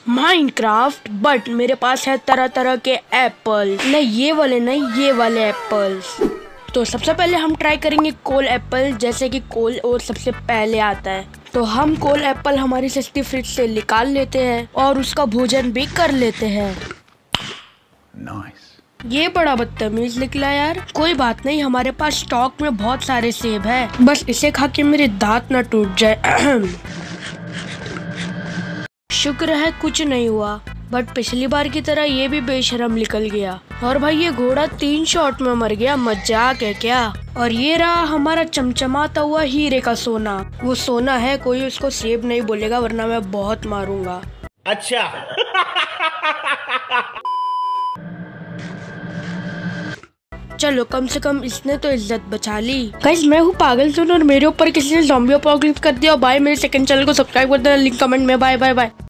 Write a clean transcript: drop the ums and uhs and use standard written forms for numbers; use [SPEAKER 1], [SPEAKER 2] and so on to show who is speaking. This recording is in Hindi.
[SPEAKER 1] माइनक्राफ्ट, बट मेरे पास है तरह तरह के एप्पल। नहीं ये वाले नहीं, ये वाले एप्पल्स। तो सबसे पहले हम ट्राई करेंगे कोल एप्पल, जैसे कि कोल और सबसे पहले आता है। तो हम कोल एप्पल हमारी सस्ती फ्रिज से निकाल लेते हैं और उसका भोजन भी कर लेते हैं। ये बड़ा बदतमीज निकला यार। कोई बात नहीं, हमारे पास स्टॉक में बहुत सारे सेब है, बस इसे खा के मेरे दांत ना टूट जाए। शुक्र है कुछ नहीं हुआ, बट पिछली बार की तरह ये भी बेशरम निकल गया। और भाई ये घोड़ा 3 शॉट में मर गया, मजाक है क्या। और ये रहा हमारा चमचमाता हुआ हीरे का सोना। वो सोना है, कोई उसको सेब नहीं बोलेगा वरना मैं बहुत मारूंगा।
[SPEAKER 2] अच्छा।
[SPEAKER 1] चलो कम से कम इसने तो इज्जत बचा ली। गाइस मैं हूँ पागल सुन और मेरे ऊपर किसी ने ज़ॉम्बी अपोकलिप्स कर दिया। बाय, मेरे सेकंड चैनल को सब्सक्राइब कर देना, लिंक कमेंट में। Bye bye bye.